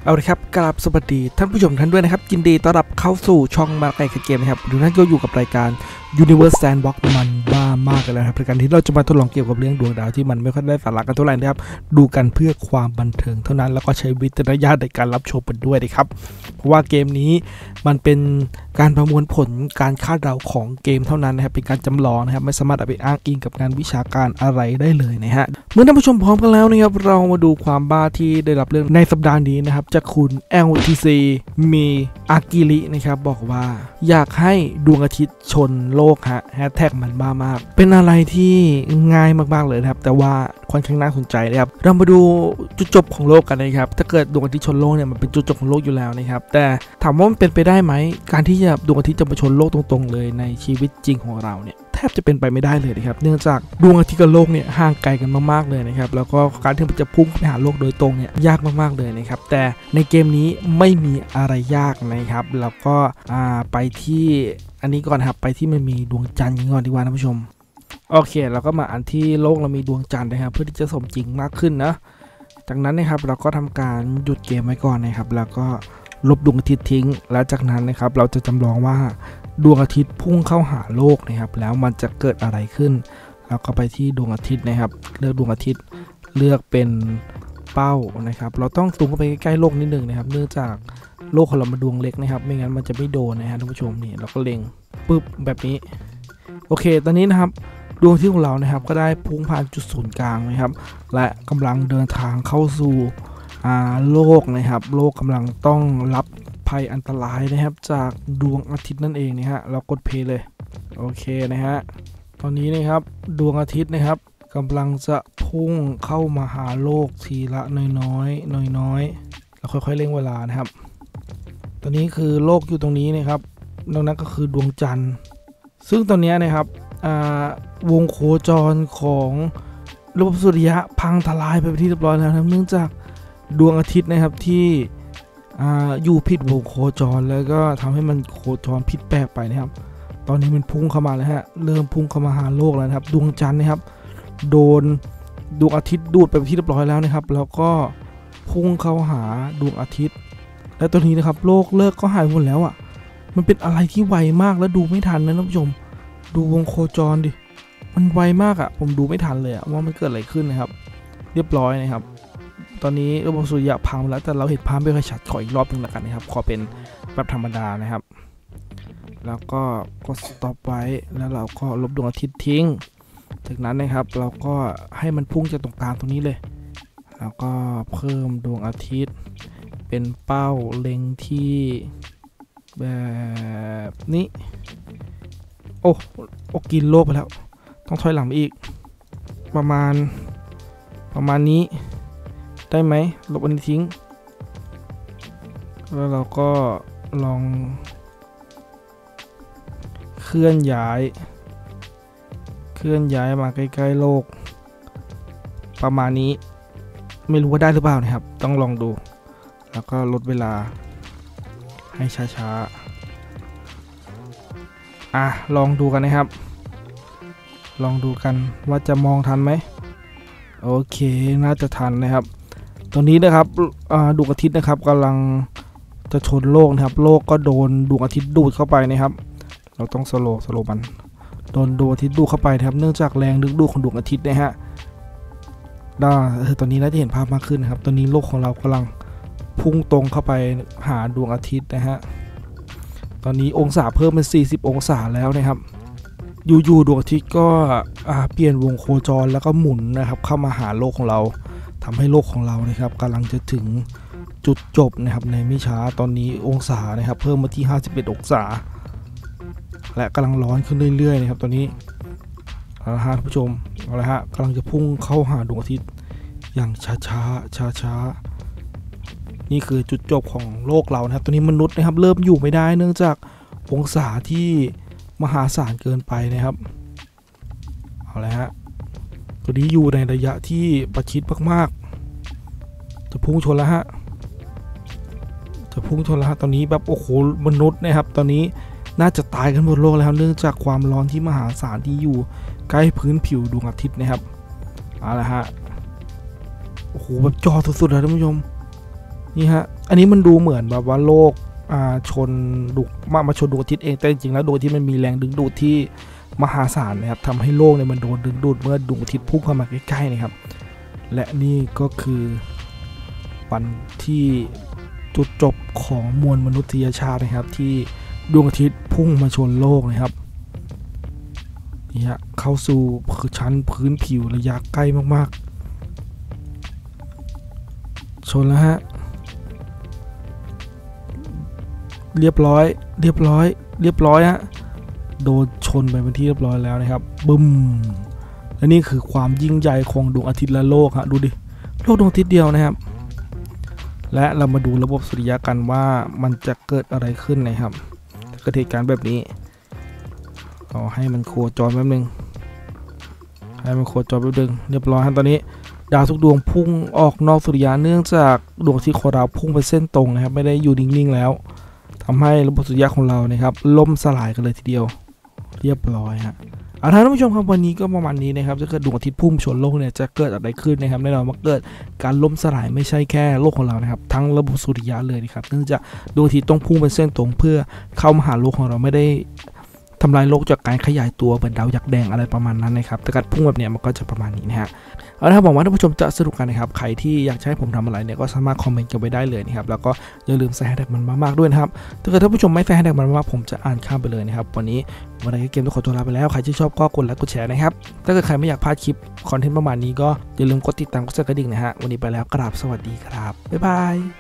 เอาเลยครับกราบสวัสดีท่านผู้ชมท่านด้วยนะครับยินดีต้อนรับเข้าสู่ช่องมาไก่เกมนะครับทุกท่านก็อยู่กับรายการ Universe Sandbox มันบ้ามากเลยครับรายการที่เราจะมาทดลองเกี่ยวกับเรื่องดวงดาวที่มันไม่ค่อยได้สาระกันเท่าไหร่นะครับดูกันเพื่อความบันเทิงเท่านั้นแล้วก็ใช้วิจารณญาณในการรับชมกันด้วยนะครับเพราะว่าเกมนี้มันเป็นการประมวลผลการคาดเดาของเกมเท่านั้นนะครับเป็นการจำลองนะครับไม่สามารถเอาไปอ้างอิงกับงานวิชาการอะไรได้เลยนะฮะเมื่อท่านผู้ชมพร้อมกันแล้วนะครับเรามาดูความบ้าที่ได้รับเรื่องในสัปดาห์นี้นะครับจากคุณ LTC มีอากิรินะครับบอกว่าอยากให้ดวงอาทิตย์ชนโลกฮะแฮชแท็กมันบ้ามากเป็นอะไรที่ง่ายมากๆเลยนะครับแต่ว่าค่อนข้างน่าสนใจนะครับเรามาดูจุดจบของโลกกันนะครับถ้าเกิดดวงอาทิตย์ชนโลกเนี่ยมันเป็นจุดจบของโลกอยู่แล้วนะครับแต่ถามว่ามันเป็นไปได้ไหมการที่จะดวงอาทิตย์จะมาชนโลกตรงๆเลยในชีวิตจริงของเราเนี่ยแทบจะเป็นไปไม่ได้เลยนะครับเนื่องจากดวงอาทิตย์กับโลกเนี่ยห่างไกลกันมากๆเลยนะครับแล้วก็การที่มันจะพุ่งไปหาโลกโดยตรงเนี่ยยากมากๆเลยนะครับแต่ในเกมนี้ไม่มีอะไรยากนะครับแล้วก็ไปที่อันนี้ก่อนครับไปที่มันมีดวงจันทร์ก่อนดีกว่าท่านผู้ชมโอเคเราก็มาอันที่โลกเรามีดวงจันทร์นะครับเพื่อที่จะสมจริงมากขึ้นนะจากนั้นนะครับเราก็ทำการหยุดเกมไว้ก่อนนะครับแล้วก็ลบดวงอาทิตย์ทิ้งแล้วจากนั้นนะครับเราจะจำลองว่าดวงอาทิตย์พุ่งเข้าหาโลกนะครับแล้วมันจะเกิดอะไรขึ้นเราก็ไปที่ดวงอาทิตย์นะครับเลือกดวงอาทิตย์เลือกเป็นเป้านะครับเราต้องซูมเข้าไปใกล้ๆโลกนิดนึงนะครับเนื่องจากโลกของเรามันดวงเล็กนะครับไม่งั้นมันจะไม่โดนนะฮะท่านผู้ชมนี่เราก็เล็งปึ๊บแบบนี้โอเคตอนนี้นะครับดวงอาทิตย์ของเรานะครับก็ได้พุ่งผ่านจุดศูนย์กลางนะครับและกำลังเดินทางเข้าสู่โลกนะครับโลกกำลังต้องรับภัยอันตรายนะครับจากดวงอาทิตย์นั่นเองนะฮะเรากดเพลย์เลยโอเคนะฮะตอนนี้นะครับดวงอาทิตย์นะครับกำลังจะพุ่งเข้ามาหาโลกทีละน้อยเราค่อยๆเร่งเวลานะครับตอนนี้คือโลกอยู่ตรงนี้นะครับตรงนั้นก็คือดวงจันทร์ซึ่งตอนนี้นะครับวงโคจรของระบบสุริยะพังทลายไปเป็นที่เรียบร้อยแล้วนะเนื่องจากดวงอาทิตย์นะครับที่อยู่ผิดวงโคจรแล้วก็ทำให้มันโคจรผิดแปลกไปนะครับตอนนี้มันพุ่งเข้ามาแล้วฮะเริ่มพุ่งเข้ามาหาโลกแล้วนะครับดวงจันทร์นะครับโดนดวงอาทิตย์ดูดไปเป็นที่เรียบร้อยแล้วนะครับแล้วก็พุ่งเข้าหาดวงอาทิตย์และตอนนี้นะครับโลกเลิกก็หายหมดแล้วอ่ะมันเป็นอะไรที่ไวมากแล้วดูไม่ทันนะท่านผู้ชมดูวงโคจรดิมันไวมากอ่ะผมดูไม่ทันเลยว่ามันเกิดอะไรขึ้นนะครับเรียบร้อยนะครับตอนนี้ระบบสุริยะพังแล้วแต่เราเห็นภาพไม่ค่อยชัดขออีกรอบนึงแล้วกันนะครับขอเป็นแบบธรรมดานะครับแล้วก็กด stop ไว้แล้วเราก็ลบดวงอาทิตย์ทิ้งจากนั้นนะครับเราก็ให้มันพุ่งจากตรงกลางตรงนี้เลยแล้วก็เพิ่มดวงอาทิตย์เป็นเป้าเล็งที่แบบนี้โอ้กินโลกไปแล้วต้องถอยหลังอีกประมาณนี้ได้ไหมลบอันนี้ทิ้งแล้วเราก็ลองเคลื่อนย้ายมาใกล้ๆโลกประมาณนี้ไม่รู้ว่าได้หรือเปล่านะครับต้องลองดูแล้วก็ลดเวลาให้ช้าๆลองดูกันนะครับลองดูกันว่าจะมองทันไหมโอเคน่าจะทันนะครับตรงนี้นะครับดวงอาทิตย์นะครับกำลังจะชนโลกนะครับโลกก็โดนดวงอาทิตย์ดูดเข้าไปนะครับเราต้องสโลว์มันโดนดวงอาทิตย์ดูดเข้าไปนะครับเนื่องจากแรงดึงดูดของดวงอาทิตย์นะฮะตอนนี้น่าจะเห็นภาพมากขึ้นนะครับตอนนี้โลกของเรากำลังพุ่งตรงเข้าไปหาดวงอาทิตย์นะฮะตอนนี้องศาเพิ่มเป็น40องศาแล้วนะครับอยู่ดวงอาทิตย์ก็เปลี่ยนวงโคจรแล้วก็หมุนนะครับเข้ามาหาโลกของเราทำให้โลกของเรานะครับกำลังจะถึงจุดจบนะครับในไม่ช้าตอนนี้องศานะครับเพิ่มมาที่51องศาและกำลังร้อนขึ้นเรื่อยๆนะครับตอนนี้เอาละฮะท่านผู้ชมเอาละฮะกำลังจะพุ่งเข้าหาดวงอาทิตย์อย่างช้านี่คือจุดจบของโลกเรานะครับตอนนี้มนุษย์นะครับเริ่มอยู่ไม่ได้เนื่องจากองศาที่มหาศาลเกินไปนะครับเอาละฮะตัวนี้อยู่ในระยะที่ประชิดมากๆจะพุ่งชนแล้วฮะตอนนี้แบบโอ้โหมนุษย์นะครับตอนนี้น่าจะตายกันหมดโลกแล้วเนื่องจากความร้อนที่มหาศาลที่อยู่ใกล้พื้นผิวดวงอาทิตย์นะครับเอาละฮะโอ้โหแบบจอสุดๆเลยท่านผู้ชมนี่ฮะอันนี้มันดูเหมือนแบบว่าโลกชนดุมาชนดวงอาทิตย์เองแต่จริงๆแล้วดวงอาทิตย์มันมีแรงดึงดูดที่มหาศาลนะครับทำให้โลกเนี่ยมันโดนดึงดูดเมื่อดวงอาทิตย์พุ่งเข้ามาใกล้ๆนะครับและนี่ก็คือวันที่จุดจบของมวลมนุษยชาตินะครับที่ดวงอาทิตย์พุ่งมาชนโลกนะครับนี่ฮะเข้าสู่ชั้นพื้นผิวระยะใกล้มากๆชนแล้วฮะเรียบร้อยฮะโดนชนไปเป็นที่เรียบร้อยแล้วนะครับบึ้มและนี่คือความยิ่งใหญ่ของดวงอาทิตย์และโลกฮะดูดิโลกดวงอาทิตย์เดียวนะครับและเรามาดูระบบสุริยะกันว่ามันจะเกิดอะไรขึ้นนะครับเกิดเหตุการณ์แบบนี้เอาให้มันโคจรแป๊บนึงเรียบร้อยฮะตอนนี้ดาวทุกดวงพุ่งออกนอกสุริยะเนื่องจากดวงอาทิตย์ของเราพุ่งไปเส้นตรงนะครับไม่ได้อยู่นิ่งๆแล้วทำให้ระบบสุริยะของเรานะครับล่มสลายกันเลยทีเดียวเรียบร้อยฮะท่านผู้ชมครับวันนี้ก็ประมาณนี้นะครับจะเกิดดวงอาทิตย์พุ่งชนโลกเนี่ยจะเกิดอะไรขึ้นนะครับแน่นอนว่าเกิดการล่มสลายไม่ใช่แค่โลกของเรานะครับทั้งระบบสุริยะเลยนะครับเนื่องจากดวงอาทิตย์ต้องพุ่งเป็นเส้นตรงเพื่อเข้ามาหาโลกของเราไม่ได้ทำลายโลกจากการขยายตัวเหมือนดาวยักษ์แดงอะไรประมาณนั้นนะครับแต่การพุ่งแบบเนี้ยมันก็จะประมาณนี้นะฮะเอาละครับหวังว่าท่านผู้ชมจะสนุกกันนะครับใครที่อยากให้ผมทำอะไรเนี่ยก็สามารถคอมเมนต์กันไปได้เลยนะครับแล้วก็อย่าลืมใส่แฮชแท็กมันมากๆด้วยนะครับถ้าเกิดท่านผู้ชมไม่ใส่แฮชแท็กมันมากผมจะอ่านข้ามไปเลยนะครับวันนี้วันนี้เกมต้องขอตัวลาไปแล้วใครที่ชอบก็กดไลค์กดแชร์นะครับถ้าเกิดใครไม่อยากพลาดคลิปคอนเทนต์ประมาณนี้ก็อย่าลืมกดติดตามกดสั่นกระดิ่งนะฮะวันนี้ไปแล้วกราบสวัสดีครับบ๊ายบาย